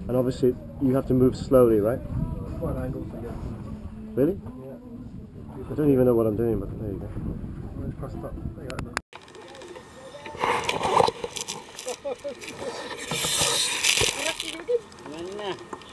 And obviously you have to move slowly, right? Quite an angle to get. Really? Yeah. I don't even know what I'm doing, but there you go. Let's press stop. There you go. Mana?